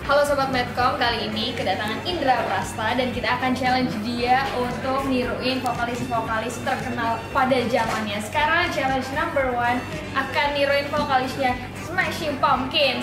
Halo Sobat Medcom, kali ini kedatangan Indra Prasta dan kita akan challenge dia untuk niruin vokalis-vokalis terkenal pada zamannya. Sekarang challenge number 1 akan niruin vokalisnya Smashing Pumpkins.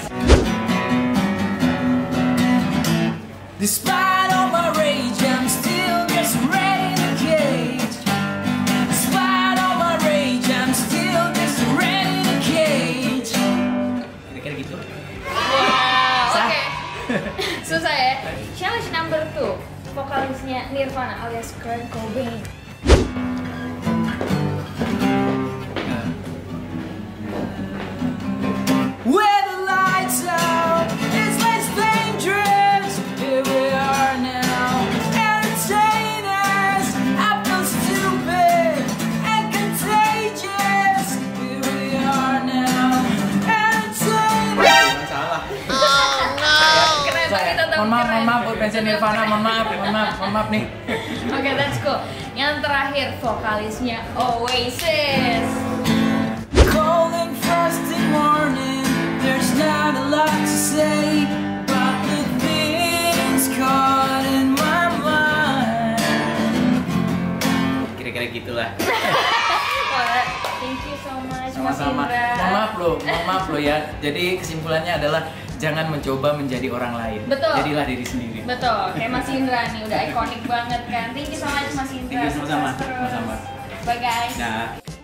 Despite all my rage, I'm still just ready to cage. Despite all my rage, I'm still just ready to cage. Kira-kira gitu. Wow, oke. Susah ya. Challenge number 2, vokalisnya Nirvana alias Kurt Cobain. Where the lights out, it's less dangerous. Here we are now, entertainers. I feel stupid and contagious. Here we are now, entertainers. Salah. Keren tapi tetap keren. Mohon maaf buat fans Nirvana, mohon maaf nih. Oke, that's cool. Yang terakhir vokalisnya Oasis. Cold and frosty morning, there's not a lot to say, but the things caught in my mind. Kira-kira gitulah. Thank you so much, Mas Sama-sama. Indra. Mohon maaf loh ya. Jadi kesimpulannya adalah jangan mencoba menjadi orang lain. Betul. Jadilah diri sendiri. Betul, kayak Mas Indra nih udah ikonik banget kan. Thank you so much Mas Indra. Thank you, sama-sama. Sukses terus. Sama-sama. Bye guys. Nah.